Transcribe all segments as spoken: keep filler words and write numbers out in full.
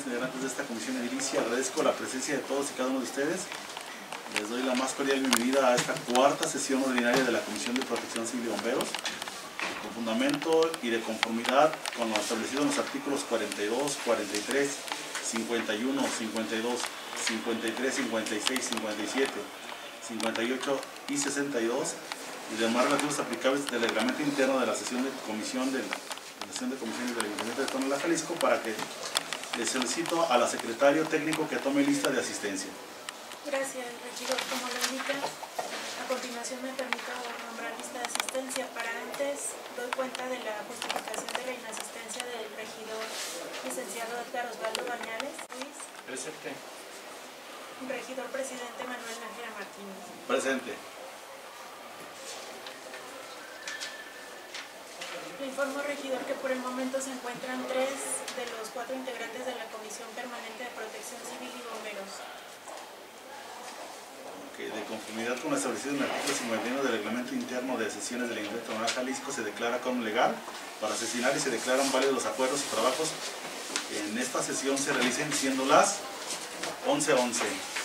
integrantes de esta comisión edilicia. Agradezco la presencia de todos y cada uno de ustedes. Les doy la más cordial bienvenida a esta cuarta sesión ordinaria de la Comisión de Protección Civil y Bomberos, con fundamento y de conformidad con lo establecido en los artículos cuarenta y dos, cuarenta y tres, cincuenta y uno, cincuenta y dos, cincuenta y tres, cincuenta y seis, cincuenta y siete, cincuenta y ocho y sesenta y dos y demás relativos aplicables del reglamento interno de la sesión de comisión del, de la sesión de comisiones del Ayuntamiento de Tonalá, Jalisco, para que le solicito a la secretario técnico que tome lista de asistencia. Gracias, regidor. Como lo indica, a continuación me permito nombrar lista de asistencia. Para antes, doy cuenta de la justificación de la inasistencia del regidor licenciado Edgar Osvaldo Bañales Ruiz. Presente. Regidor presidente Manuel Nájera Martínez. Presente. Le informo, regidor, que por el momento se encuentran tres de los cuatro integrantes de la Comisión Permanente de Protección Civil y Bomberos. Que de conformidad con lo establecido en el artículo cincuenta y uno del reglamento interno de sesiones del Ayuntamiento de Tonalá, Jalisco, se declara como legal para sesionar y se declaran válidos los acuerdos y trabajos que en esta sesión se realicen, siendo las once once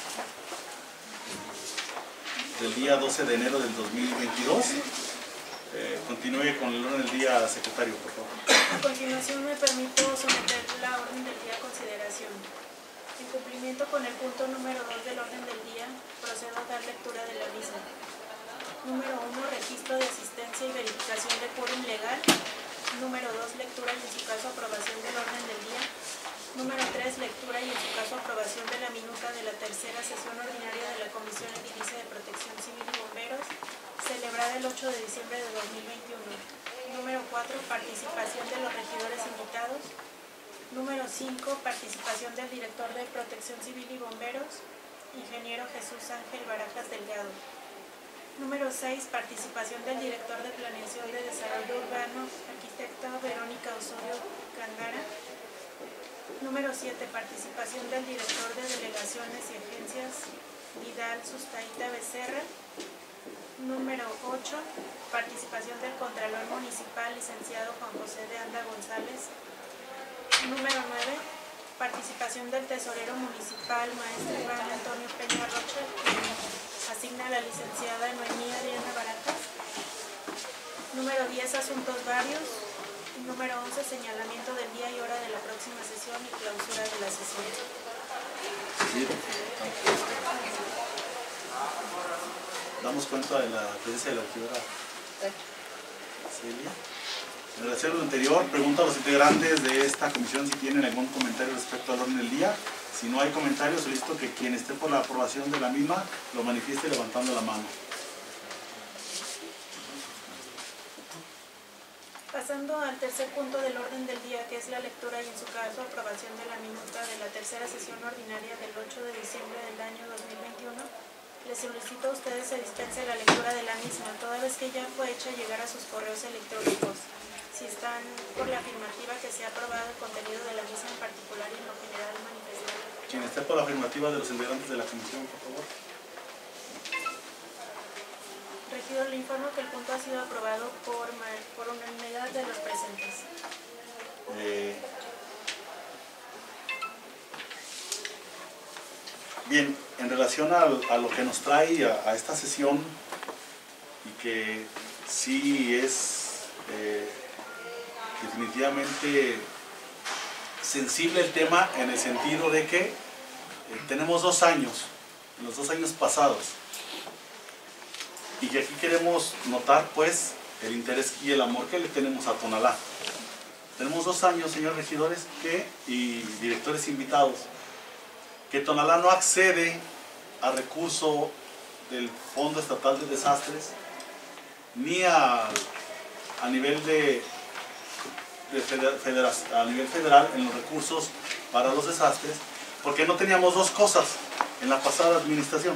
del día doce de enero del dos mil veintidós. Eh, continúe con el orden del día, secretario, por favor. A continuación me permito someter la orden del día a consideración. En cumplimiento con el punto número dos del orden del día, procedo a dar lectura de la misma. Número uno, registro de asistencia y verificación de quórum legal. Número dos, lectura y en su caso aprobación del orden del día. Número tres, lectura y en su caso aprobación de la minuta de la tercera sesión ordinaria de la Comisión Edilicia de Protección Civil y Bomberos, celebrada el ocho de diciembre de dos mil veintiuno. Número cuatro, participación de los regidores invitados. Número cinco, participación del director de Protección Civil y Bomberos, ingeniero Jesús Ángel Barajas Delgado. Número seis, participación del director de Planeación de Desarrollo Urbano, arquitecta Verónica Osorio Cangara. Número siete, participación del director de Delegaciones y Agencias, Vidal Sustaita Becerra. Número ocho, participación del Contralor Municipal, licenciado Juan José de Anda González. Número nueve, participación del Tesorero Municipal, maestro Iván Antonio Peña Rocha, quien asigna a la licenciada Noemí Adriana Barajas. Número diez, asuntos varios. Número once, señalamiento del día y hora de la próxima sesión y clausura de la sesión. Sí. Damos cuenta de la presencia de la regidora Celia. En relación a lo anterior, pregunto a los integrantes de esta comisión si tienen algún comentario respecto al orden del día. Si no hay comentarios, solicito que quien esté por la aprobación de la misma lo manifieste levantando la mano. Pasando al tercer punto del orden del día, que es la lectura y en su caso aprobación de la minuta de la tercera sesión ordinaria del ocho de diciembre del año dos mil veintiuno, les solicito a ustedes se dispense la lectura de la misma, toda vez que ya fue hecha llegar a sus correos electrónicos. Si están por la afirmativa, que sea aprobado el contenido de la misma en particular y en lo general manifestado. Quien esté por la afirmativa de los integrantes de la comisión, por favor. Regidor, le informo que el punto ha sido aprobado por, por unanimidad de los presentes. Eh, bien, en relación a, a lo que nos trae a, a esta sesión, y que sí es eh, definitivamente sensible el tema, en el sentido de que eh, tenemos dos años, en los dos años pasados, y que aquí queremos notar pues el interés y el amor que le tenemos a Tonalá. Tenemos dos años, señores regidores que, y directores invitados, que Tonalá no accede a recurso del Fondo Estatal de Desastres, ni a, a nivel de, de federa, a nivel federal en los recursos para los desastres, porque no teníamos dos cosas en la pasada administración.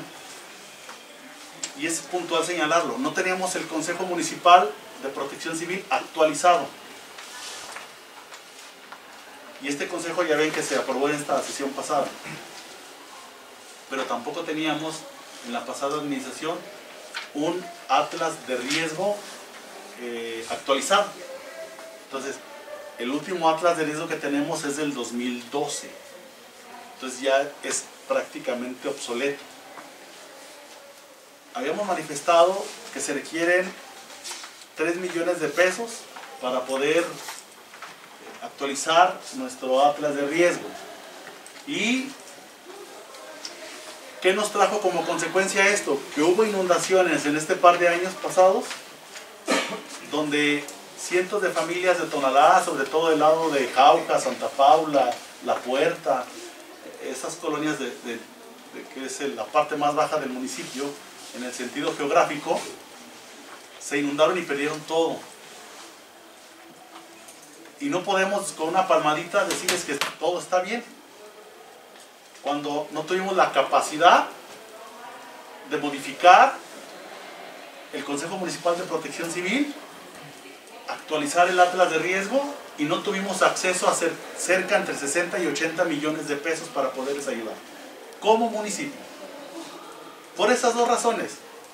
Y es puntual señalarlo, no teníamos el Consejo Municipal de Protección Civil actualizado. Y este consejo ya ven que se aprobó en esta sesión pasada. Pero tampoco teníamos en la pasada administración un atlas de riesgo eh, actualizado. Entonces, el último atlas de riesgo que tenemos es del dos mil doce. entonces ya es prácticamente obsoleto. Habíamos manifestado que se requieren tres millones de pesos para poder actualizar nuestro atlas de riesgo. ¿Y qué nos trajo como consecuencia esto? Que hubo inundaciones en este par de años pasados, donde cientos de familias de Tonalá, sobre todo del lado de Jauja, Santa Paula, La Puerta, esas colonias de, de, de que es la parte más baja del municipio, en el sentido geográfico, se inundaron y perdieron todo. Y no podemos con una palmadita decirles que todo está bien, cuando no tuvimos la capacidad de modificar el Consejo Municipal de Protección Civil, actualizar el atlas de riesgo, y no tuvimos acceso a hacer cerca entre sesenta y ochenta millones de pesos para poderles ayudar como municipio. Por esas dos razones.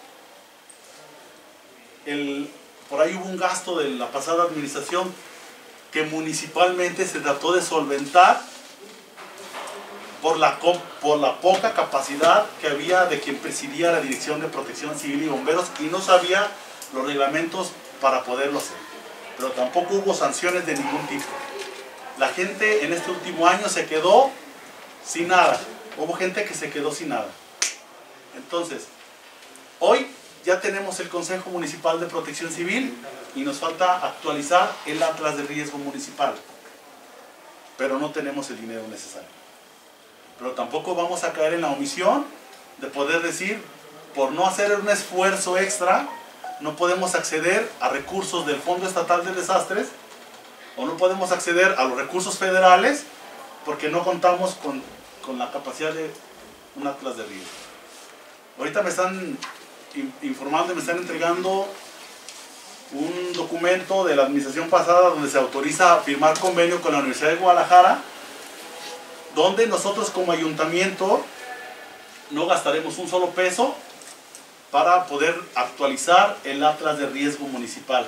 El, por ahí hubo un gasto de la pasada administración que municipalmente se trató de solventar por la, por la poca capacidad que había de quien presidía la Dirección de Protección Civil y Bomberos, y no sabía los reglamentos para poderlo hacer. Pero tampoco hubo sanciones de ningún tipo. La gente en este último año se quedó sin nada. Hubo gente que se quedó sin nada. Entonces, hoy ya tenemos el Consejo Municipal de Protección Civil y nos falta actualizar el atlas de riesgo municipal. Pero no tenemos el dinero necesario. Pero tampoco vamos a caer en la omisión de poder decir, por no hacer un esfuerzo extra, no podemos acceder a recursos del Fondo Estatal de Desastres, o no podemos acceder a los recursos federales porque no contamos con, con la capacidad de un atlas de riesgo. Ahorita me están informando y me están entregando un documento de la administración pasada donde se autoriza a firmar convenio con la Universidad de Guadalajara, donde nosotros como ayuntamiento no gastaremos un solo peso para poder actualizar el atlas de riesgo municipal.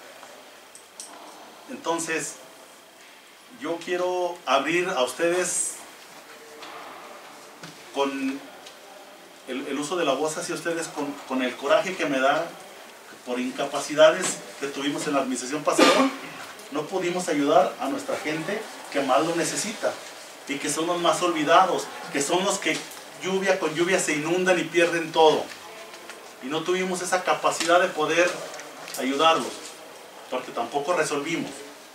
Entonces, yo quiero abrir a ustedes con el, el uso de la voz hacia ustedes, con, con el coraje que me da por incapacidades que tuvimos en la administración pasada. No pudimos ayudar a nuestra gente que más lo necesita y que son los más olvidados, que son los que lluvia con lluvia se inundan y pierden todo. Y no tuvimos esa capacidad de poder ayudarlos, porque tampoco resolvimos.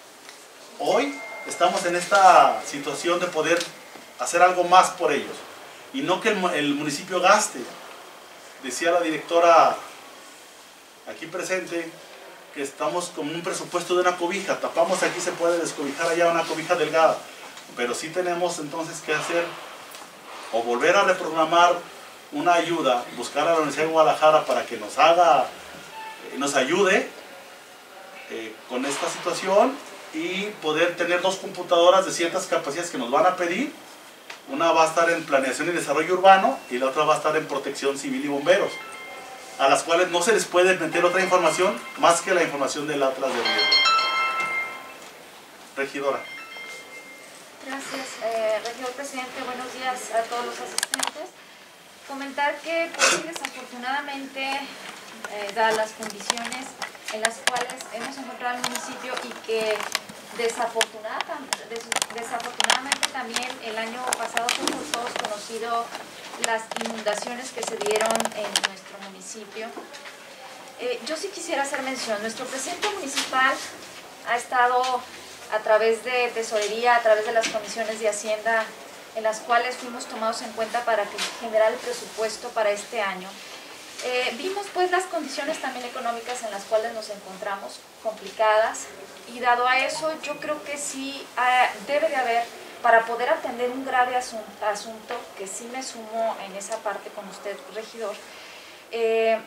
Hoy estamos en esta situación de poder hacer algo más por ellos. Y no que el, el municipio gaste. Decía la directora aquí presente que estamos con un presupuesto de una cobija. Tapamos aquí, se puede descobijar allá una cobija delgada. Pero sí tenemos entonces que hacer o volver a reprogramar una ayuda, buscar a la Universidad de Guadalajara para que nos haga, eh, nos ayude eh, con esta situación, y poder tener dos computadoras de ciertas capacidades que nos van a pedir. Una va a estar en planeación y desarrollo urbano y la otra va a estar en protección civil y bomberos, a las cuales no se les puede meter otra información más que la información del atlas de riesgo. Regidora. Gracias, eh, regidor presidente. Buenos días a todos los asistentes. Comentar que, pues, desafortunadamente, eh, dadas las condiciones en las cuales hemos encontrado el municipio y que desafortunada, des, desafortunadamente también el año pasado fue por todos conocido las inundaciones que se dieron en nuestro municipio. Eh, yo sí quisiera hacer mención, nuestro presidente municipal ha estado a través de tesorería, a través de las comisiones de Hacienda, en las cuales fuimos tomados en cuenta para que generar el presupuesto para este año. Eh, vimos pues las condiciones también económicas en las cuales nos encontramos, complicadas, y dado a eso yo creo que sí eh, debe de haber, para poder atender un grave asunto, asunto que sí me sumo en esa parte con usted, regidor, eh,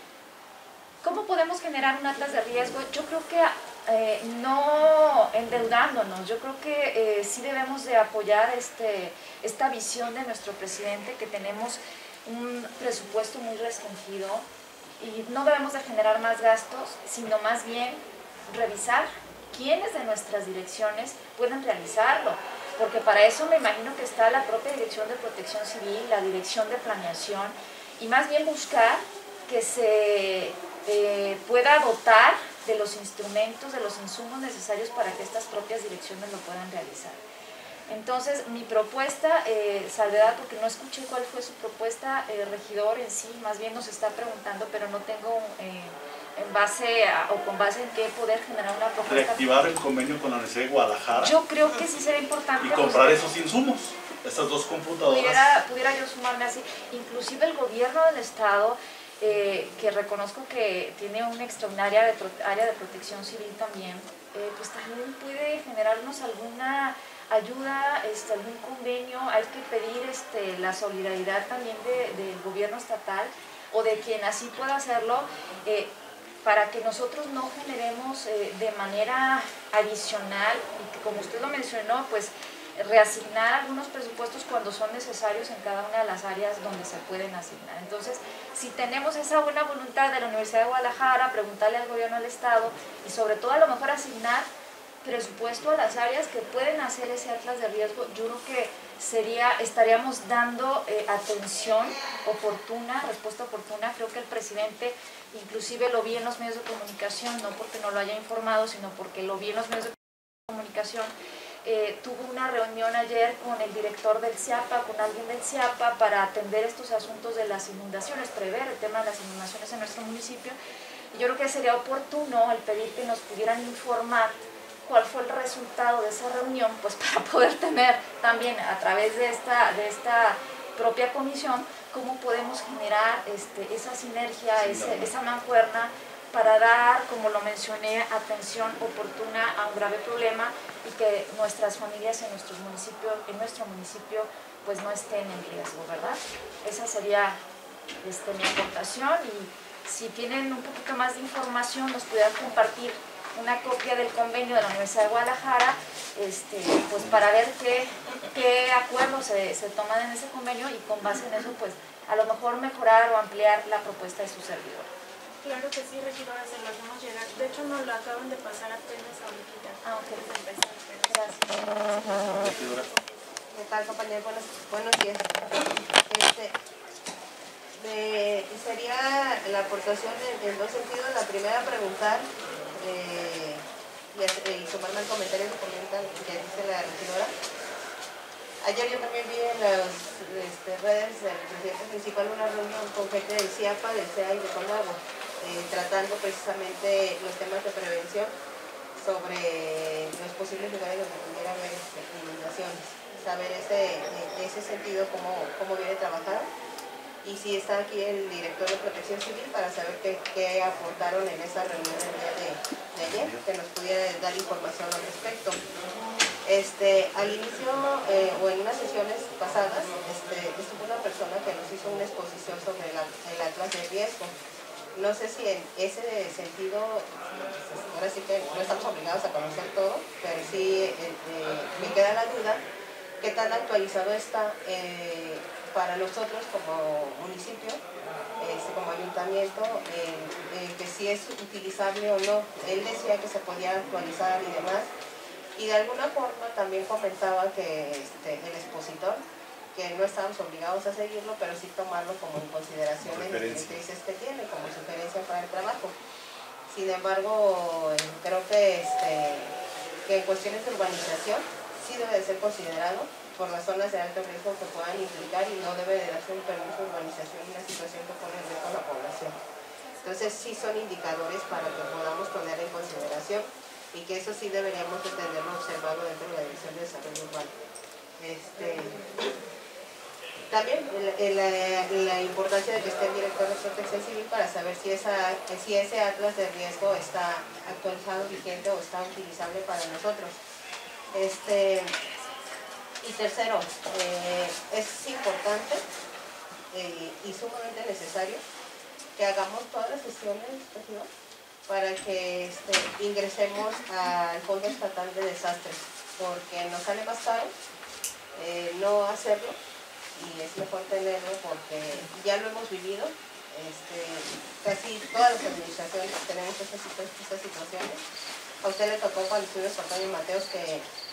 ¿cómo podemos generar un atlas de riesgo? Yo creo que eh, no endeudándonos, yo creo que eh, sí debemos de apoyar este, esta visión de nuestro presidente, que tenemos un presupuesto muy restringido y no debemos de generar más gastos, sino más bien revisar quiénes de nuestras direcciones pueden realizarlo. porque para eso me imagino que está la propia Dirección de Protección Civil, la Dirección de Planeación, y más bien buscar que se eh, pueda dotar de los instrumentos, de los insumos necesarios para que estas propias direcciones lo puedan realizar. Entonces, mi propuesta, eh, salvedad, porque no escuché cuál fue su propuesta, el eh, regidor en sí, más bien nos está preguntando, pero no tengo eh, en base a, o con base en qué poder generar una propuesta. Reactivar el convenio con la Universidad de Guadalajara. Yo creo que sí sería importante. Y comprar esos insumos, estas dos computadoras. Pudiera, pudiera yo sumarme así. Inclusive el gobierno del estado, eh, que reconozco que tiene una extraordinaria de, área de protección civil también, eh, pues también puede generarnos alguna ayuda, este, algún convenio. Hay que pedir este, la solidaridad también de, del gobierno estatal o de quien así pueda hacerlo, eh, para que nosotros no generemos eh, de manera adicional, y que como usted lo mencionó, pues reasignar algunos presupuestos cuando son necesarios en cada una de las áreas donde se pueden asignar. Entonces, si tenemos esa buena voluntad de la Universidad de Guadalajara, preguntarle al gobierno del estado y sobre todo a lo mejor asignar presupuesto a las áreas que pueden hacer ese atlas de riesgo, yo creo que sería, estaríamos dando eh, atención oportuna, respuesta oportuna. Creo que el presidente, inclusive lo vi en los medios de comunicación, no porque no lo haya informado, sino porque lo vi en los medios de comunicación, eh, tuvo una reunión ayer con el director del CIAPA, con alguien del CIAPA, para atender estos asuntos de las inundaciones, prever el tema de las inundaciones en nuestro municipio. Y yo creo que sería oportuno el pedir que nos pudieran informar cuál fue el resultado de esa reunión, pues para poder tener también a través de esta, de esta propia comisión, cómo podemos generar este, esa sinergia, sí, ese, esa mancuerna para dar, como lo mencioné, atención oportuna a un grave problema y que nuestras familias en, nuestros municipios, en nuestro municipio pues no estén en riesgo, ¿verdad? Esa sería este, mi aportación, y si tienen un poquito más de información nos pudieran compartir una copia del convenio de la Universidad de Guadalajara, este, pues para ver qué, qué acuerdos se, se toman en ese convenio, y con base en eso pues a lo mejor mejorar o ampliar la propuesta de su servidor. Claro que sí, regidora, se lo hacemos llegar. De hecho nos lo acaban de pasar apenas ahorita. Ah, ok. Empezar, gracias. ¿Qué tal, compañeros? Buenos, buenos días. Este, de, sería la aportación en, en dos sentidos. La primera, preguntar Eh, y, y sumarme al comentario que comenta, que dice la regidora. Ayer yo también vi en las este, redes del presidente municipal una reunión con gente del CIAPA, del C E A y de Conagua, eh, tratando precisamente los temas de prevención sobre los posibles lugares donde pudiera haber inundaciones, saber ese, ese sentido cómo, cómo viene trabajado. Y si está aquí el director de Protección Civil para saber qué, qué aportaron en esa reunión el día de, de ayer, que nos pudiera dar información al respecto. Este, al inicio eh, o en unas sesiones pasadas este, estuvo una persona que nos hizo una exposición sobre la, el atlas de riesgo. No sé si en ese sentido, ahora sí que no estamos obligados a conocer todo, pero sí eh, eh, me queda la duda qué tan actualizado está eh, para nosotros como municipio, este, como ayuntamiento, eh, eh, que si es utilizable o no. Él decía que se podía actualizar y demás, y de alguna forma también comentaba que este, el expositor, que no estábamos obligados a seguirlo, pero sí tomarlo como en consideración en las directrices que tiene, como sugerencia para el trabajo. Sin embargo, creo que, este, que en cuestiones de urbanización sí debe de ser considerado por las zonas de alto riesgo que puedan implicar, y no debe de darse un permiso de urbanización en una situación que pone en riesgo a la población. Entonces sí son indicadores para que podamos poner en consideración, y que eso sí deberíamos de tenerlo observado dentro de la Dirección de Desarrollo Urbano. Este, también la, la, la importancia de que esté el director de Protección Civil para saber si, esa, si ese atlas de riesgo está actualizado, vigente o está utilizable para nosotros. Este, y tercero, eh, es importante eh, y sumamente necesario que hagamos todas las gestiones, regidor, para que este, ingresemos al Fondo Estatal de Desastres, porque nos sale más caro eh, no hacerlo, y es mejor tenerlo porque ya lo hemos vivido. Este, casi todas las administraciones tenemos estas, estas situaciones. A usted le tocó cuando estuvo en Antonio Mateos que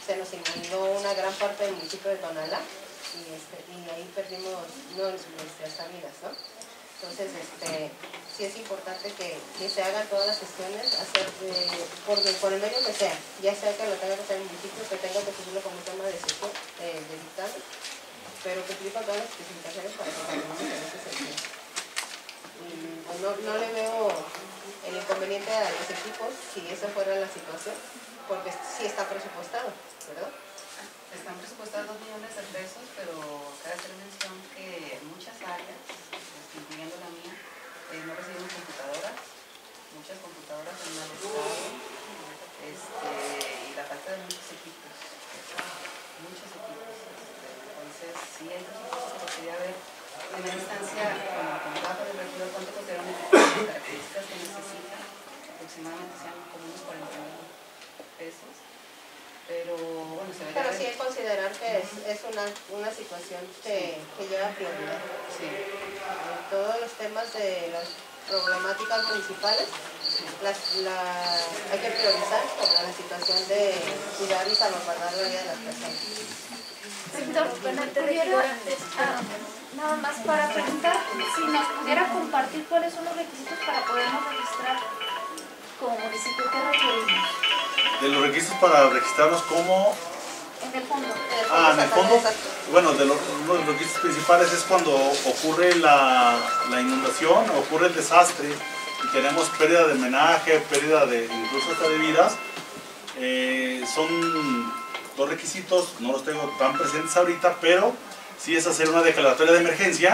se nos inundó una gran parte del municipio de Tonalá y, este, y ahí perdimos no, nuestras amigas, ¿no? Entonces, este, sí es importante que, que se hagan todas las gestiones, hacer eh, por, por el medio que sea, ya sea que lo tenga que hacer el municipio, que tenga que subirlo como tema de sesión, eh, de dictamen, pero cumplir con todas las especificaciones para que tengamos en ese sentido. Y pues no, no le veo el inconveniente a los equipos si esa fuera la situación, porque sí está presupuestado, ¿verdad? Están presupuestados dos millones de pesos, pero cabe hacer mención que en muchas áreas, incluyendo la mía, eh, no recibimos computadoras, muchas computadoras en mal estado, este, y la falta de muchos equipos, muchos equipos. Este, entonces, sí hay presupuesto, pero quería ver en primera instancia, como comentaba con el regidor, cuánto consideran las características que necesitan, aproximadamente sean como unos cuarenta mil pesos. Pero bueno, se ve Pero sí hay que considerar que es, es una, una situación que, que lleva prioridad. Sí. En todos los temas de las problemáticas municipales, las, la, hay que priorizar sobre la situación de cuidar y salvaguardar la vida de las personas. Doctor, bueno, pudiera, ah, nada más para preguntar, si nos pudiera compartir cuáles son los requisitos para podernos registrar como municipio, ¿qué requerimos? De los requisitos para registrarnos como... En el fondo. Ah, en el fondo, bueno, de los, uno de los requisitos principales es cuando ocurre la, la inundación, ocurre el desastre y tenemos pérdida de menaje, pérdida de incluso hasta de vidas. Eh, son dos requisitos, no los tengo tan presentes ahorita, pero sí es hacer una declaratoria de emergencia,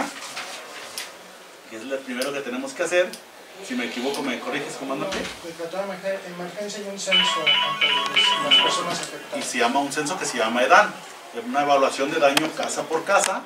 que es lo primero que tenemos que hacer. Si me equivoco, ¿me corriges, comandante? Declaratoria de emergencia y un censo ante las personas afectadas. Y se llama un censo que se llama EDAN, una evaluación de daño casa por casa.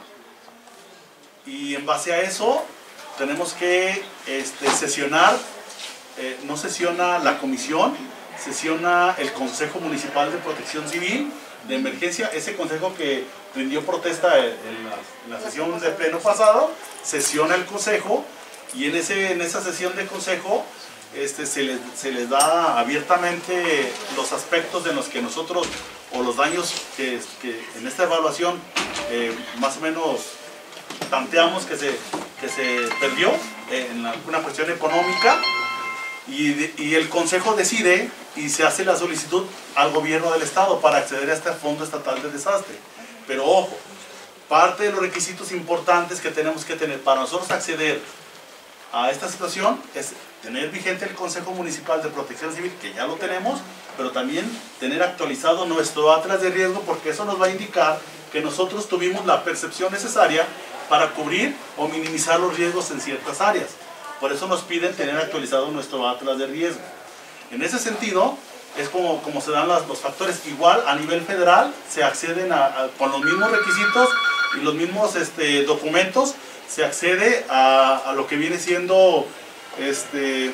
Y en base a eso tenemos que este, sesionar, eh, no sesiona la comisión, sesiona el Consejo Municipal de Protección Civil de Emergencia, ese consejo que rindió protesta en la, en la sesión de pleno pasado, sesiona el consejo. Y en, ese, en esa sesión de consejo este, se, les, se les da abiertamente los aspectos de los que nosotros, o los daños que, que en esta evaluación eh, más o menos tanteamos que se, que se perdió eh, en alguna cuestión económica, y, de, y el consejo decide y se hace la solicitud al gobierno del estado para acceder a este fondo estatal de desastre. Pero ojo, parte de los requisitos importantes que tenemos que tener para nosotros acceder a esta situación es tener vigente el Consejo Municipal de Protección Civil, que ya lo tenemos, pero también tener actualizado nuestro atlas de riesgo, porque eso nos va a indicar que nosotros tuvimos la percepción necesaria para cubrir o minimizar los riesgos en ciertas áreas. Por eso nos piden tener actualizado nuestro atlas de riesgo. En ese sentido, es como, como se dan las, los factores. Igual a nivel federal se acceden a, a, con los mismos requisitos y los mismos este, documentos, se accede a, a lo que viene siendo este,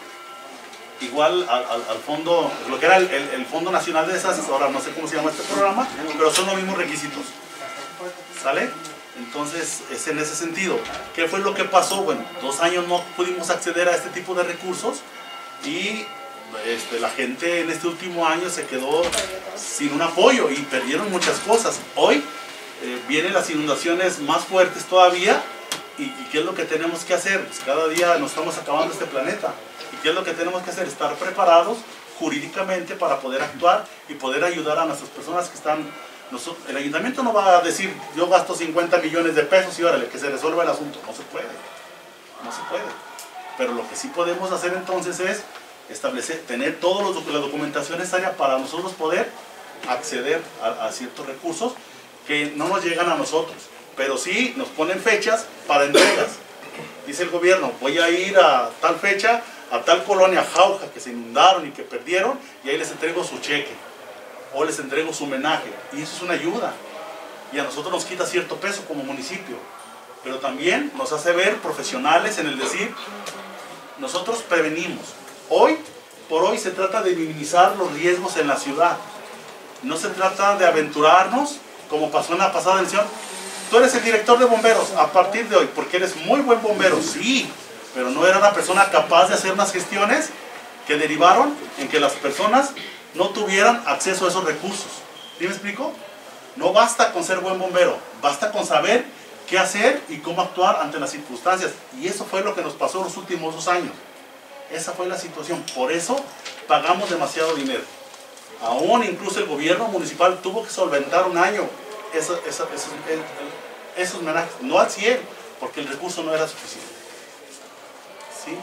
igual al, al, al fondo, lo que era el, el, el Fondo Nacional de Desastres, ahora no sé cómo se llama este programa, pero son los mismos requisitos. ¿Sale? Entonces, es en ese sentido. ¿Qué fue lo que pasó? Bueno, dos años no pudimos acceder a este tipo de recursos y este, la gente en este último año se quedó sin un apoyo y perdieron muchas cosas. Hoy eh, vienen las inundaciones más fuertes todavía. ¿Y, ¿Y qué es lo que tenemos que hacer? Pues cada día nos estamos acabando este planeta. ¿Y qué es lo que tenemos que hacer? Estar preparados jurídicamente para poder actuar y poder ayudar a nuestras personas que están... Nosotros, el ayuntamiento no va a decir, yo gasto cincuenta millones de pesos y órale, que se resuelva el asunto. No se puede. No se puede. Pero lo que sí podemos hacer entonces es establecer, tener toda la documentación necesaria para nosotros poder acceder a, a ciertos recursos que no nos llegan a nosotros. Pero sí nos ponen fechas para entregas. Dice el gobierno, voy a ir a tal fecha, a tal colonia Jauja que se inundaron y que perdieron, y ahí les entrego su cheque, o les entrego su homenaje, y eso es una ayuda. Y a nosotros nos quita cierto peso como municipio, pero también nos hace ver profesionales en el decir, nosotros prevenimos. Hoy, por hoy se trata de minimizar los riesgos en la ciudad. No se trata de aventurarnos, como pasó en la pasada elección. Tú eres el director de bomberos a partir de hoy, porque eres muy buen bombero, sí, pero no era una persona capaz de hacer unas gestiones que derivaron en que las personas no tuvieran acceso a esos recursos. ¿Sí me explico? No basta con ser buen bombero, basta con saber qué hacer y cómo actuar ante las circunstancias. Y eso fue lo que nos pasó los últimos dos años. Esa fue la situación. Por eso pagamos demasiado dinero. Aún incluso el gobierno municipal tuvo que solventar un año esos, esos, esos, esos homenajes. No al cien, porque el recurso no era suficiente. ¿Sí?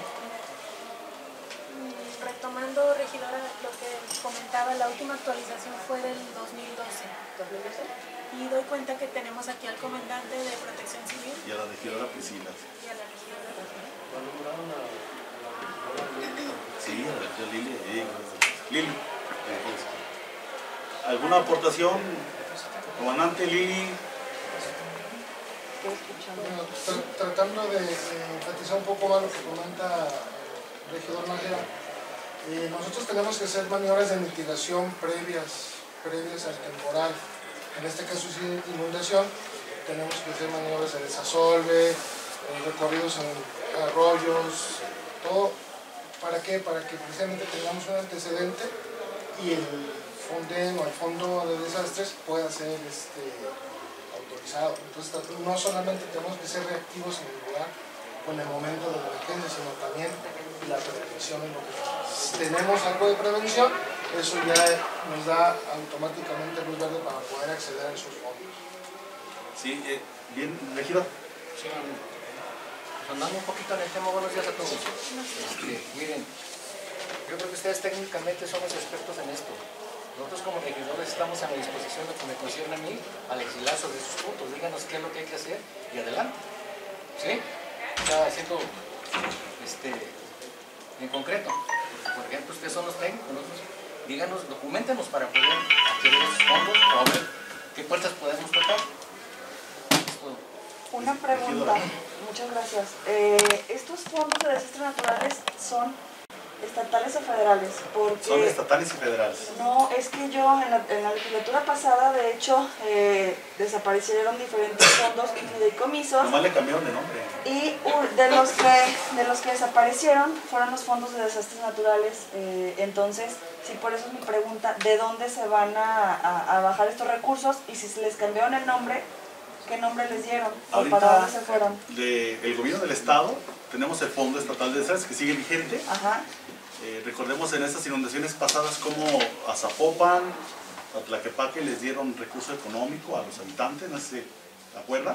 Retomando, regidora, lo que comentaba, la última actualización fue del dos mil doce. ¿dos mil doce? Y doy cuenta que tenemos aquí al comandante de Protección Civil Y a la regidora Priscila. y a la regidora. Sí, a la regidora Lili. eh, Lili. eh, ¿Alguna aportación, comandante Lili? Bueno, tra- tratando de, de enfatizar un poco más lo que comenta el regidor Nájera, eh, nosotros tenemos que hacer maniobras de mitigación previas, previas al temporal. En este caso, si es inundación, tenemos que hacer maniobras de desasolve, eh, recorridos en arroyos, todo. ¿Para qué? Para que precisamente tengamos un antecedente y el Fonden o el Fondo de Desastres pueda ser este, autorizado. Entonces, no solamente tenemos que ser reactivos en el lugar o en el momento de la emergencia, sino también la prevención. En lo que si tenemos algo de prevención, eso ya nos da automáticamente luz verde para poder acceder a esos fondos. Sí, eh, bien, regidor. Sí, pues andando un poquito en el tema, buenos días a todos. Este, miren, yo creo que ustedes técnicamente son los expertos en esto. Nosotros como regidores estamos a la disposición de que me concierne a mí a legislar sobre esos puntos. Díganos qué es lo que hay que hacer y adelante. ¿Sí? O sea, haciendo este, en concreto. Por ejemplo, ustedes son los técnicos, nosotros, díganos, documentenos para poder adquirir esos fondos o a ver qué puertas podemos tocar. Esto, Una pregunta, muchas gracias. Eh, ¿Estos fondos de desastres naturales son estatales o federales? Porque Son estatales y federales. no, es que yo en la, en la legislatura pasada, de hecho, eh, desaparecieron diferentes fondos y fideicomisos. Nomás le cambiaron de nombre. Y uh, de los que de los que desaparecieron fueron los fondos de desastres naturales. Eh, entonces, sí, por eso es mi pregunta, ¿de dónde se van a, a, a bajar estos recursos? Y si se les cambiaron el nombre, ¿qué nombre les dieron? ¿O Ahorita, para dónde se fueron? De, el gobierno del estado, tenemos el Fondo Estatal de Desastres que sigue vigente. Ajá. Eh, recordemos en estas inundaciones pasadas como a Zapopan, a Tlaquepaque les dieron recurso económico a los habitantes, no sé si se acuerdan.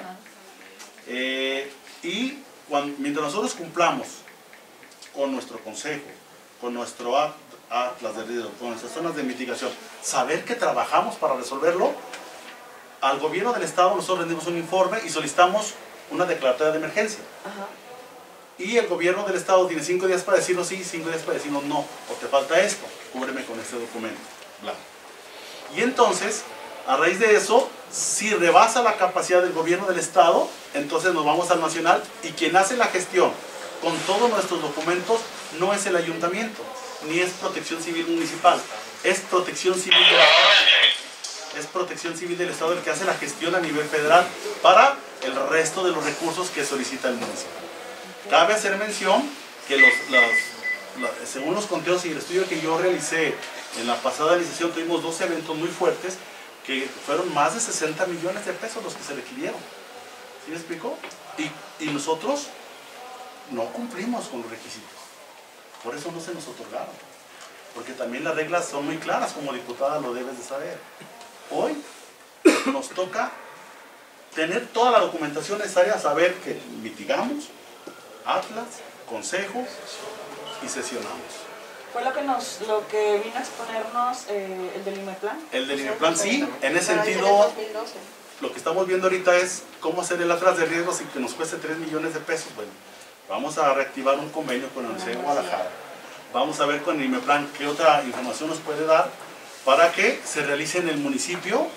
Eh, y cuando, mientras nosotros cumplamos con nuestro consejo, con nuestro at- atlas de riesgo, con nuestras zonas de mitigación, saber que trabajamos para resolverlo, al gobierno del estado nosotros rendimos un informe y solicitamos una declaratoria de emergencia. Ajá. Y el gobierno del estado tiene cinco días para decirnos sí, cinco días para decirnos no, porque falta esto, cúbreme con este documento, bla. Y entonces, a raíz de eso, si rebasa la capacidad del gobierno del estado, entonces nos vamos al nacional y quien hace la gestión con todos nuestros documentos no es el ayuntamiento, ni es Protección Civil Municipal, es Protección Civil del Estado. Es Protección Civil del Estado el que hace la gestión a nivel federal para el resto de los recursos que solicita el municipio. Cabe hacer mención que los, los, los, según los conteos y el estudio que yo realicé en la pasada licitación, tuvimos dos eventos muy fuertes que fueron más de sesenta millones de pesos los que se requirieron. ¿Sí me explico? Y, y nosotros no cumplimos con los requisitos. Por eso no se nos otorgaron. Porque también las reglas son muy claras, como diputada lo debes de saber. Hoy nos toca tener toda la documentación necesaria, saber que mitigamos, atlas, consejos y sesionamos. Fue lo que nos, lo que vino a exponernos eh, el del IMEPLAN. El del IMEPLAN sí, en ese Para hacer el sentido, dos mil doce. lo que estamos viendo ahorita es cómo hacer el atlas de riesgos sin que nos cueste tres millones de pesos. Bueno, vamos a reactivar un convenio con la Universidad de Guadalajara. Vamos a ver con el IMEPLAN qué otra información nos puede dar para que se realice en el municipio,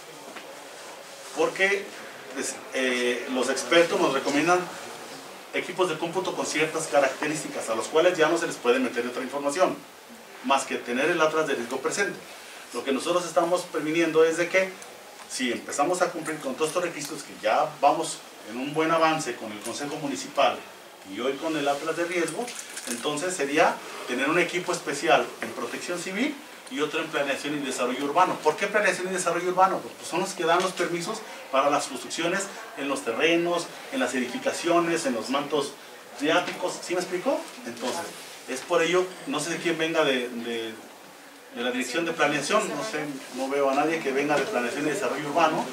porque pues, eh, los expertos nos recomiendan equipos de cómputo con ciertas características a los cuales ya no se les puede meter otra información más que tener el atlas de riesgo presente. Lo que nosotros estamos previniendo es de que si empezamos a cumplir con todos estos requisitos, que ya vamos en un buen avance con el Consejo Municipal y hoy con el atlas de riesgo, entonces sería tener un equipo especial en Protección Civil y otro en planeación y desarrollo urbano. ¿Por qué planeación y desarrollo urbano? Pues son los que dan los permisos para las construcciones en los terrenos, en las edificaciones, en los mantos freáticos. ¿Sí me explicó? Entonces, es por ello, no sé de quién venga de, de, de la dirección de planeación, no sé, no veo a nadie que venga de planeación y desarrollo urbano.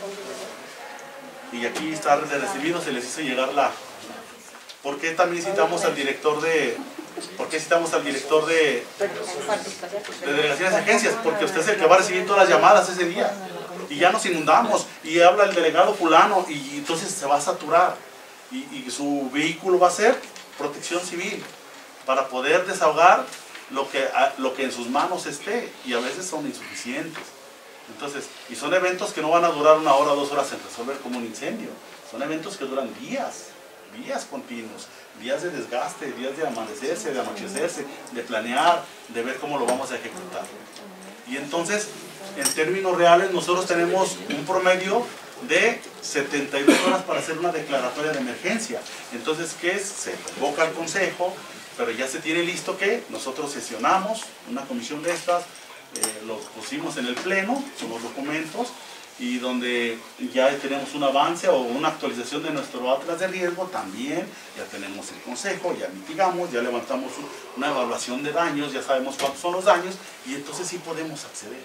Y aquí está de recibido, se les hizo llegar la... ¿Por qué también citamos al director de... ¿Por qué citamos al director de, de delegaciones de agencias? Porque usted es el que va a recibir todas las llamadas ese día. Y ya nos inundamos. Y habla el delegado fulano. Y entonces se va a saturar. Y, y su vehículo va a ser protección civil. Para poder desahogar lo que, lo que en sus manos esté. Y a veces son insuficientes. Entonces, y son eventos que no van a durar una hora o dos horas en resolver como un incendio. Son eventos que duran días. Días continuos, días de desgaste, días de amanecerse, de anochecerse, de planear, de ver cómo lo vamos a ejecutar. Y entonces, en términos reales, nosotros tenemos un promedio de setenta y dos horas para hacer una declaratoria de emergencia. Entonces, ¿qué es? Se convoca al consejo, pero ya se tiene listo que nosotros sesionamos una comisión de estas, eh, lo pusimos en el pleno, son los documentos, y donde ya tenemos un avance o una actualización de nuestro atlas de riesgo, también ya tenemos el consejo, ya mitigamos, ya levantamos una evaluación de daños, ya sabemos cuántos son los daños, y entonces sí podemos acceder.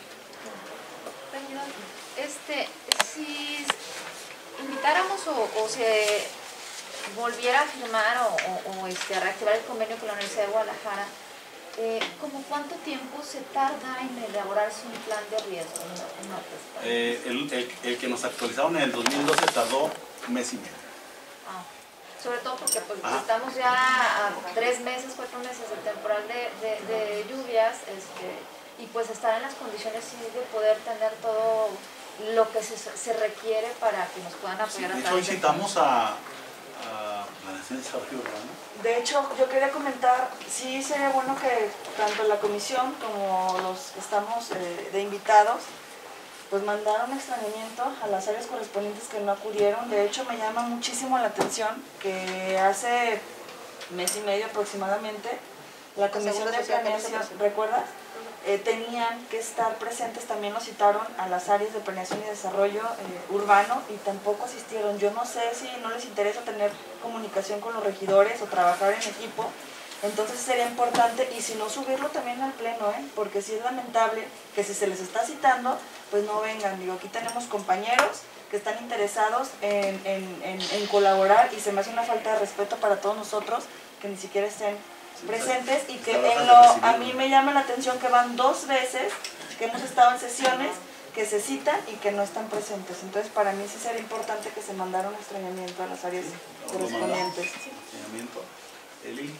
Este, si invitáramos o, o se volviera a firmar o, o, o este, a reactivar el convenio con la Universidad de Guadalajara, Eh, ¿cómo cuánto tiempo se tarda en elaborarse un plan de riesgo? No, no, pues, eh, el, el, el que nos actualizaron en el dos mil doce tardó un mes y medio. Ah, sobre todo porque pues, Ajá. estamos ya a tres meses, cuatro meses de temporal de, de, de lluvias, este, y pues estar en las condiciones sí, de poder tener todo lo que se, se requiere para que nos puedan apoyar. Sí, de a hecho, hoy citamos a, a la Nación de Desarrollo Urbano. De hecho, yo quería comentar, sí sería bueno que tanto la comisión como los que estamos eh, de invitados, pues mandaron extrañamiento a las áreas correspondientes que no acudieron. De hecho, me llama muchísimo la atención que hace mes y medio aproximadamente, la comisión de planeación, ¿recuerdas? Eh, tenían que estar presentes, también los citaron a las áreas de planeación y desarrollo eh, urbano y tampoco asistieron. Yo no sé si no les interesa tener comunicación con los regidores o trabajar en equipo, entonces sería importante, y si no, subirlo también al pleno, ¿eh? Porque sí es lamentable que si se les está citando, pues no vengan. Digo, aquí tenemos compañeros que están interesados en, en, en, en colaborar, y se me hace una falta de respeto para todos nosotros que ni siquiera estén presentes, y que en lo, a mí me llama la atención que van dos veces que hemos estado en sesiones que se citan y que no están presentes. Entonces para mí sí sería importante que se mandara un extrañamiento a las áreas sí, correspondientes. Extrañamiento. Eli.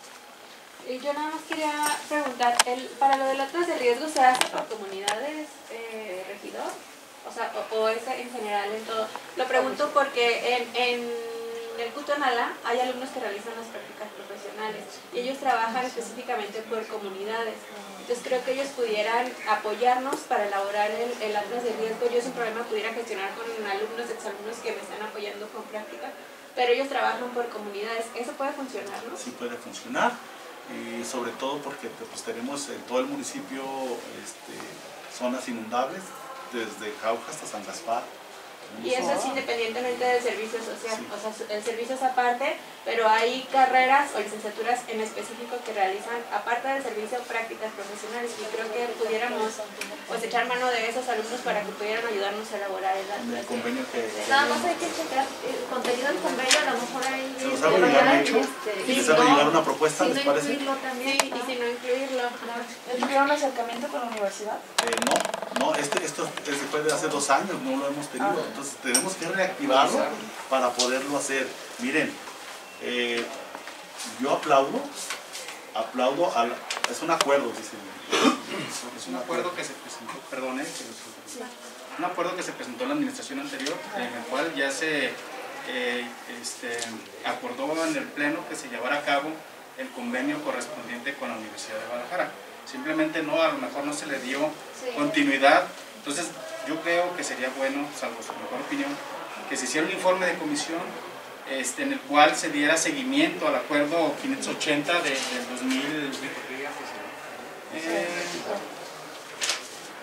Yo nada más quería preguntar, el, para lo del atlas de riesgo, ¿se hace por comunidades, eh, regidor? O sea, o, o es en general en todo. Lo pregunto porque en, en En el Cutonala hay alumnos que realizan las prácticas profesionales y ellos trabajan específicamente por comunidades. Entonces creo que ellos pudieran apoyarnos para elaborar el, el atlas de riesgo. Yo sin problema pudiera gestionar con alumnos, exalumnos que me están apoyando con práctica, pero ellos trabajan por comunidades. ¿Eso puede funcionar, no? Sí puede funcionar, y sobre todo porque pues, tenemos en todo el municipio este, zonas inundables, desde Jauja hasta San Gaspar. Y eso es independientemente del servicio social, sí. O sea, el servicio es aparte, pero hay carreras o licenciaturas en específico que realizan, aparte del servicio, prácticas profesionales, y creo que pudiéramos pues, echar mano de esos alumnos para que pudieran ayudarnos a elaborar el atlas. El convenio que... Nada más hay que checar el contenido del convenio, a lo mejor hay... ¿Se los hago llegar hecho? ¿Y les hago llegar una propuesta, si les no parece? Incluirlo también, sí, y si no incluirlo. ¿Tuvieron un acercamiento con la universidad? Eh, no, no, este, esto es después de hace dos años, no lo hemos tenido. Ah. Entonces tenemos que reactivarlo para poderlo hacer. Miren, eh, yo aplaudo, aplaudo, al, es un acuerdo, dice. Es un acuerdo que se presentó, perdone, un acuerdo que se presentó en la administración anterior, en el cual ya se eh, este, acordó en el pleno que se llevara a cabo el convenio correspondiente con la Universidad de Guadalajara. Simplemente no, a lo mejor no se le dio sí. continuidad. Entonces yo creo que sería bueno, salvo su mejor opinión, que se hiciera un informe de comisión este, en el cual se diera seguimiento al acuerdo quinientos ochenta de, del dos mil. Eh,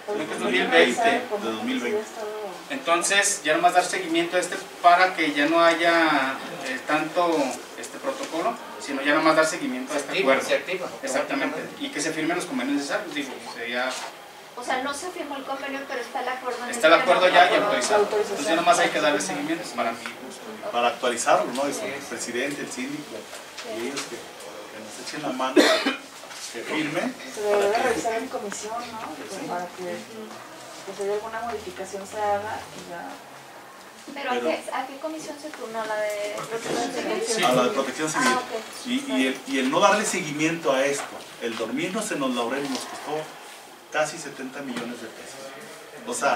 dos mil veinte. De dos mil veinte. Entonces, ya nomás dar seguimiento a este para que ya no haya eh, tanto este protocolo, sino ya nomás dar seguimiento a este acuerdo. Se activa. Exactamente. Y que se firmen los convenios necesarios. Digo, sería... O sea, no se firmó el convenio, pero está el acuerdo. En Está el acuerdo ya y autorizado. Autorización. Entonces, ya nomás hay que darle seguimiento para mí. Para actualizarlo, ¿no? El presidente, el síndico, y ellos que, que nos echen la mano, que firmen. Se debe revisar en comisión, ¿no? Pues para que, que si hay alguna modificación se haga y ya. ¿Pero a qué, a qué comisión se turnó? ¿La de protección civil? Sí. A la de protección civil. Ah, ok. Y, y, el, y el no darle seguimiento a esto, el dormirnos en los laureles nos costó casi setenta millones de pesos. O sea,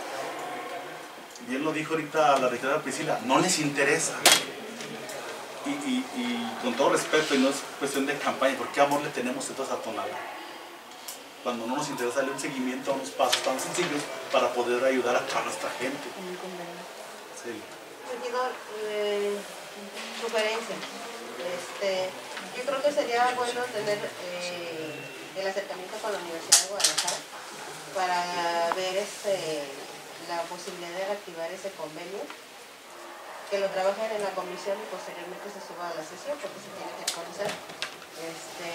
bien lo dijo ahorita la regidora Priscila, no les interesa. Y, y, y con todo respeto, y no es cuestión de campaña, ¿por qué amor le tenemos entonces a Tonalá? Cuando no nos interesa darle un seguimiento a unos pasos tan sencillos para poder ayudar a toda nuestra gente. Sí. Regidor, eh, sugerencia. Este, yo creo que sería bueno tener eh, el acercamiento con la Universidad de Guadalajara para ver este, la posibilidad de reactivar ese convenio, que lo trabajen en la comisión y posteriormente se suba a la sesión porque se tiene que actualizar. Este,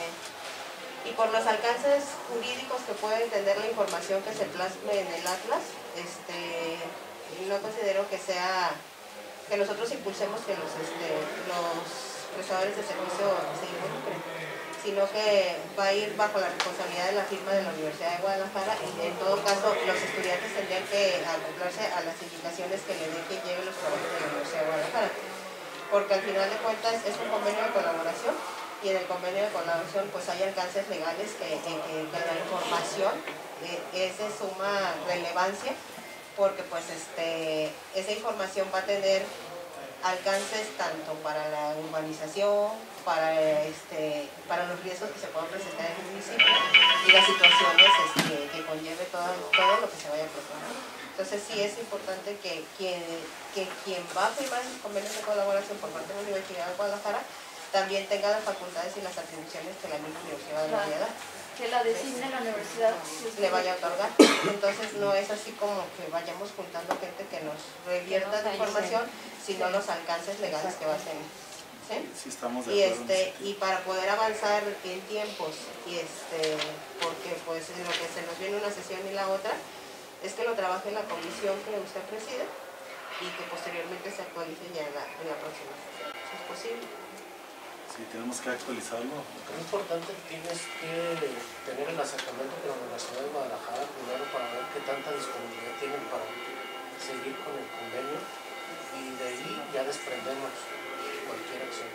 y por los alcances jurídicos que pueden tener la información que se plasme en el Atlas, este, no considero que sea que nosotros impulsemos que los, este, los prestadores de servicio se involucren, sino que va a ir bajo la responsabilidad de la firma de la Universidad de Guadalajara y en todo caso los estudiantes tendrían que acoplarse a las indicaciones que le den que lleven los trabajos de la Universidad de Guadalajara, porque al final de cuentas es un convenio de colaboración y en el convenio de colaboración pues hay alcances legales que, que, que la información eh, es de suma relevancia, porque pues este, esa información va a tener alcances tanto para la urbanización, para, este, para los riesgos que se puedan presentar en el municipio y las situaciones este, que conlleve todo, todo lo que se vaya a proponer. Entonces sí es importante que quien, que quien va a firmar esos convenios de colaboración por parte de la Universidad de Guadalajara también tenga las facultades y las atribuciones que la misma universidad le vaya a dar. Que la designe la universidad. Le vaya a otorgar. Entonces no es así como que vayamos juntando gente que nos revierta la información, sino los alcances legales que va a tener. ¿Sí? Sí, estamos de y acuerdo. este y para poder avanzar en tiempos y este porque pues en lo que se nos viene una sesión y la otra es que lo trabaje en la comisión que usted preside y que posteriormente se actualice ya en la, en la próxima sesión, si es posible. Sí, tenemos que actualizarlo. Lo importante tienes que tener el acercamiento con la Universidad de Guadalajara primero para ver qué tanta disponibilidad tienen para seguir con el convenio y de ahí ya desprendemos cualquier acción.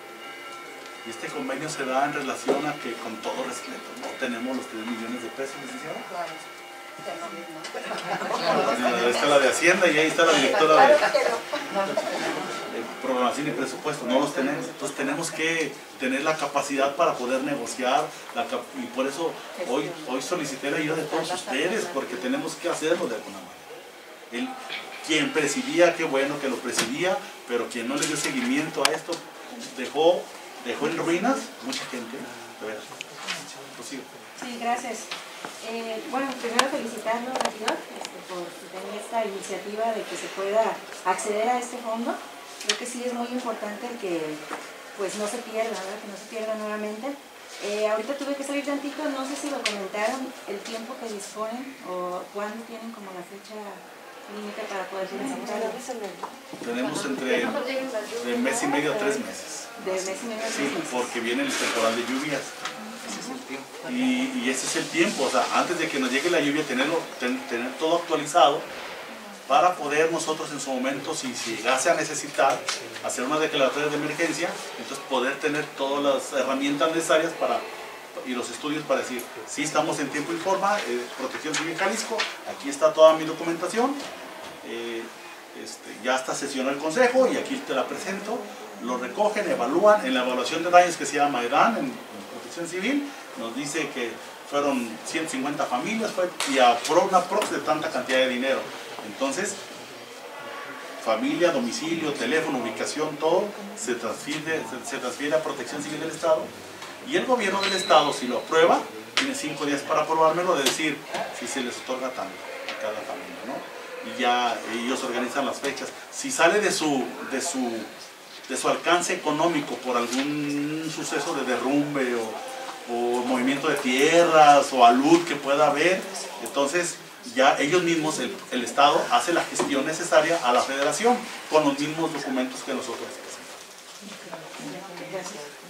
Y este convenio se da en relación a que, con todo respeto, no tenemos los tres millones de pesos, licenciado. Claro. Ahí está la de Hacienda y ahí está la directora de, de Programación y Presupuesto, no los tenemos. Entonces tenemos que tener la capacidad para poder negociar la, y por eso hoy, hoy solicité la ayuda de todos ustedes porque tenemos que hacerlo de alguna manera. El, quien presidía, qué bueno que lo presidía, pero quien no le dio seguimiento a esto dejó, dejó en ruinas mucha gente. De veras. Posible. Sí, gracias. Eh, bueno, primero felicitarlo, regidor, este, por tener esta iniciativa de que se pueda acceder a este fondo. Creo que sí es muy importante que pues no se pierda, ¿verdad? Que no se pierda nuevamente. Eh, ahorita tuve que salir tantito, no sé si lo comentaron, el tiempo que disponen o cuándo tienen como la fecha límite para poder presentarlo. Tenemos entre de mes y medio a tres meses. De mes y medio a tres sí, meses. porque viene el temporal de lluvias. Ese es el tiempo. Y, y ese es el tiempo, o sea, antes de que nos llegue la lluvia, tenerlo, ten, tener todo actualizado para poder nosotros en su momento, si, si llegase a necesitar hacer una declaratoria de emergencia, entonces poder tener todas las herramientas necesarias para, y los estudios para decir, sí estamos en tiempo y forma, eh, Protección Civil Jalisco, aquí está toda mi documentación, eh, este, ya está sesionado el consejo y aquí te la presento, lo recogen, evalúan, en la evaluación de daños que se llama EDAN, en, en Protección Civil, nos dice que fueron ciento cincuenta familias fue, y aprobó una prox de tanta cantidad de dinero. Entonces, familia, domicilio, teléfono, ubicación, todo se transfiere, se, se transfiere a Protección Civil del Estado y el gobierno del Estado, si lo aprueba, tiene cinco días para aprobármelo, de decir si se les otorga tanto a cada familia, ¿no? Y ya ellos organizan las fechas. Si sale de su, de su, de su alcance económico por algún suceso de derrumbe o, o movimiento de tierras o alud que pueda haber, entonces ya ellos mismos, el, el Estado, hace la gestión necesaria a la Federación con los mismos documentos que nosotros presentamos.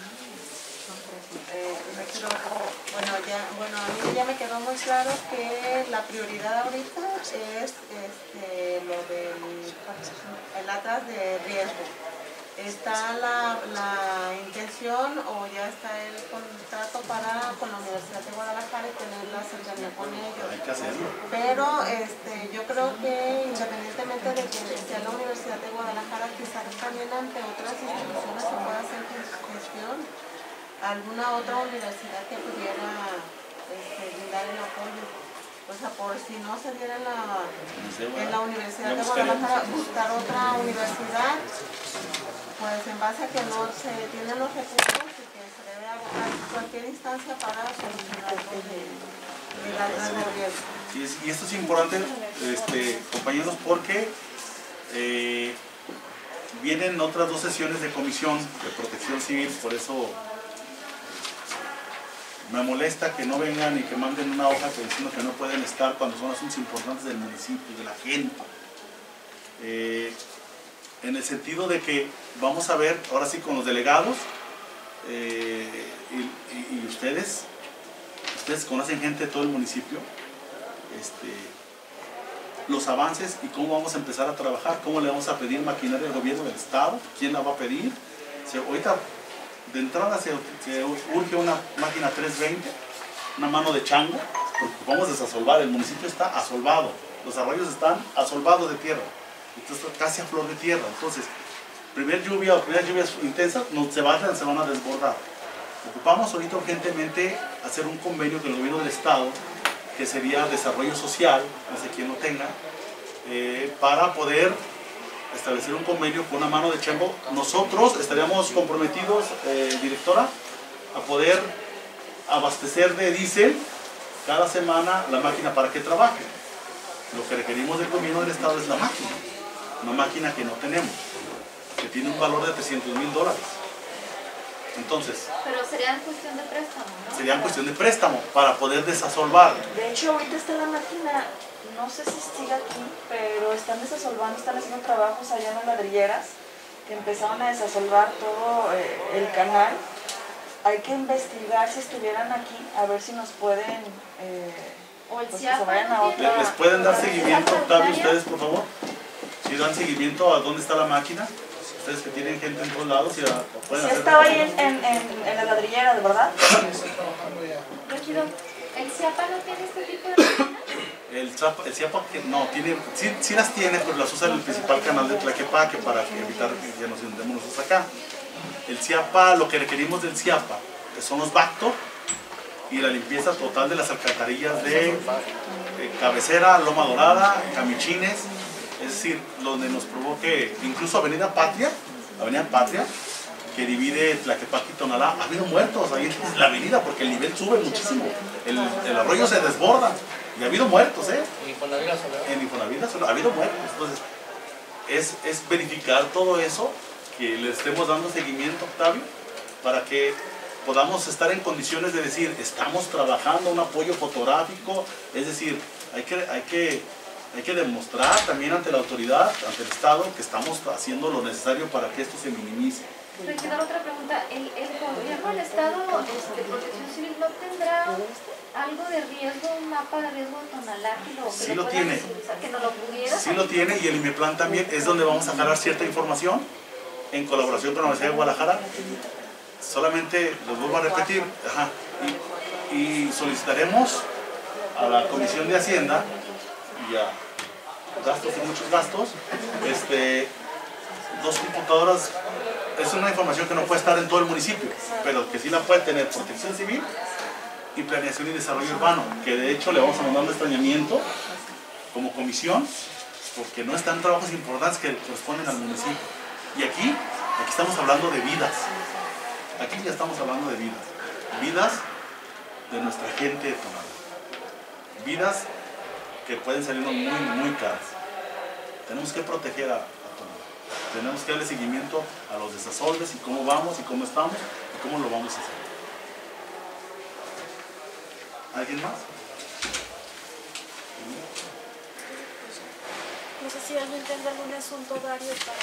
Eh, bueno, ya, bueno, a mí ya me quedó muy claro que la prioridad ahorita es este, lo del el atlas de riesgo. ¿Está la, la intención o ya está el contrato para con la Universidad de Guadalajara y tener la cercanía con ellos? Hay que hacerlo. Pero este, yo creo que independientemente de que sea la Universidad de Guadalajara, quizás también ante otras instituciones se pueda hacer gestión. Alguna otra universidad que pudiera este, brindar el apoyo. O sea, por si no se diera en la, en la Universidad de Guadalajara, buscar otra universidad, pues en base a que no se tienen los recursos y que se debe abocar cualquier instancia para solucionar los de, de la riesgo. Y esto es importante, este, compañeros, porque eh, vienen otras dos sesiones de comisión de protección civil, por eso me molesta que no vengan y que manden una hoja diciendo que no pueden estar cuando son asuntos importantes del municipio, de la gente. Eh, en el sentido de que vamos a ver, ahora sí con los delegados, eh, y, y, y ustedes, ustedes conocen gente de todo el municipio, este, los avances y cómo vamos a empezar a trabajar, cómo le vamos a pedir maquinaria al gobierno del Estado, quién la va a pedir. O sea, ahorita, de entrada se, se urge una máquina trescientos veinte, una mano de chango, porque vamos a desasolvar, el municipio está asolvado, los arroyos están asolvados de tierra, entonces casi a flor de tierra. Entonces, primer lluvia o primeras lluvias intensas, no se vayan, se van a desbordar. Ocupamos ahorita urgentemente hacer un convenio con el gobierno del Estado, que sería desarrollo social, no sé quién lo tenga, eh, para poder establecer un convenio con una mano de chango. Nosotros estaríamos comprometidos, eh, directora, a poder abastecer de diésel cada semana la máquina para que trabaje. Lo que requerimos del gobierno del Estado es la máquina, una máquina que no tenemos, que tiene un valor de trescientos mil dólares. Entonces, pero sería en cuestión de préstamo, ¿no? Sería en cuestión de préstamo para poder desasolvar. De hecho, ahorita está la máquina, no sé si sigue aquí, pero están desasolvando, están haciendo trabajos allá en las ladrilleras, que empezaron a desasolvar todo eh, el canal. Hay que investigar si estuvieran aquí, a ver si nos pueden, eh, o el pues que se CIAPA vayan a no otra. ¿Les pueden dar seguimiento, Octavio, ustedes, por favor? Si dan seguimiento a dónde está la máquina, ustedes que tienen gente en todos lados, ya pueden Sí, hacer. estaba ahí en, en, en, en las ladrilleras, ¿verdad? Regidor, ¿el CIAPA no tiene este tipo de máquinas? El, Zapa- el CIAPA que no, tiene, sí, sí las tiene, pero las usa en el principal canal de Tlaquepaque para que evitar que ya nos inundemos nosotros acá. El CIAPA, lo que requerimos del CIAPA, que son los Bacto y la limpieza total de las alcantarillas de, de Cabecera, Loma Dorada, Camichines, es decir, donde nos provoque, incluso Avenida Patria, Avenida Patria, que divide Tlaquepaque y Tonalá, ha habido muertos ahí en la avenida porque el nivel sube muchísimo, el, el arroyo se desborda y ha habido muertos, ¿eh? En Infonavit Solar. En Infonavit Solar ha habido muertos. Entonces, es, es verificar todo eso, que le estemos dando seguimiento, Octavio, para que podamos estar en condiciones de decir, estamos trabajando un apoyo fotográfico, es decir, hay que, hay que, hay que demostrar también ante la autoridad, ante el Estado, que estamos haciendo lo necesario para que esto se minimice. Regidor, otra pregunta. ¿El, el gobierno del Estado de Protección Civil no tendrá algo de riesgo, un mapa de riesgo de Tonalá que lo, que Sí lo, lo pueda tiene. visibilizar, que no lo pudiera? Sí lo tiene, y el IMEPLAN también es donde vamos a jalar cierta información en colaboración con la Universidad de Guadalajara. Solamente los vuelvo a repetir, ajá, y, y solicitaremos a la Comisión de Hacienda y a gastos y muchos gastos, este, dos computadoras. Es una información que no puede estar en todo el municipio, pero que sí la puede tener Protección Civil y Planeación y Desarrollo Urbano, que de hecho le vamos a mandar un extrañamiento como comisión, porque no están trabajos importantes que corresponden al municipio. Y aquí, aquí estamos hablando de vidas. Aquí ya estamos hablando de vidas. Vidas de nuestra gente de Tonalá. Vidas que pueden salirnos muy, muy caras. Tenemos que proteger a, a Tonalá. Tenemos que darle seguimiento a los desasolves y cómo vamos y cómo estamos y cómo lo vamos a hacer. ¿Alguien más? No sé si alguien tenga algún asunto varios para...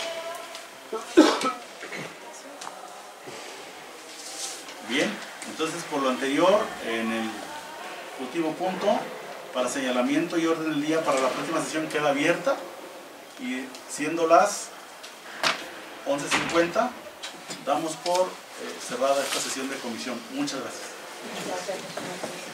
Bien, entonces por lo anterior, en el último punto, para señalamiento y orden del día para la próxima sesión queda abierta, y siendo las once cincuenta, damos por eh, cerrada esta sesión de comisión. Muchas gracias. Gracias.